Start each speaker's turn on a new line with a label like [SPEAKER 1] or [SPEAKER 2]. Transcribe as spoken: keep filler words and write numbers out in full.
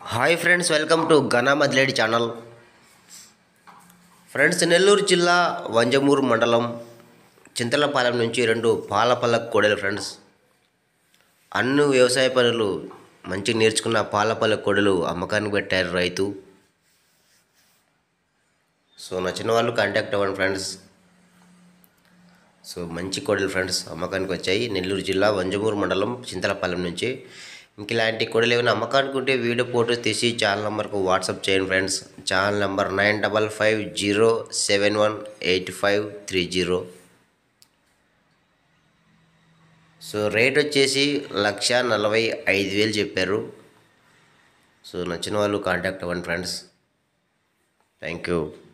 [SPEAKER 1] Hi friends, welcome to ఘనా మదిలేడి channel. Friends, Nellore జిల్లా వంజమూరు మండలం చింతలపాలెం నుంచి రెండు పాలపల్ల కోడెలు ఫ్రెండ్స్. అన్ని వ్యవసాయ పనులు మంచిగా నేర్చుకున్న పాలపల్ల కోడెలు అమ్మకానికి పెట్టారు రైతు. సో నచ్చిన వాళ్ళు కాంటాక్ట్ అవ్వండి ఫ్రెండ్స్. సో మంచి కోడెలు ఫ్రెండ్స్ అమ్మకానికి వచ్చాయి. నెల్లూరు జిల్లా వంజమూరు మండలం చింతలపాలెం నుంచి. ఇంక ఇలాంటి కోడలు ఏమైనా అమ్మకానికి ఉంటే వీడియో ఫోటోస్ తీసి ఛానల్ నెంబర్కు వాట్సాప్ చేయండి friends. Channel number nine double five zero seven one eight five three zero. So rate వచ్చేసి లక్ష నలభై ఐదు వేలు చెప్పారు. సో నచ్చిన వాళ్ళు కాంటాక్ట్ అవ్వండి ఫ్రెండ్స్. Thank you.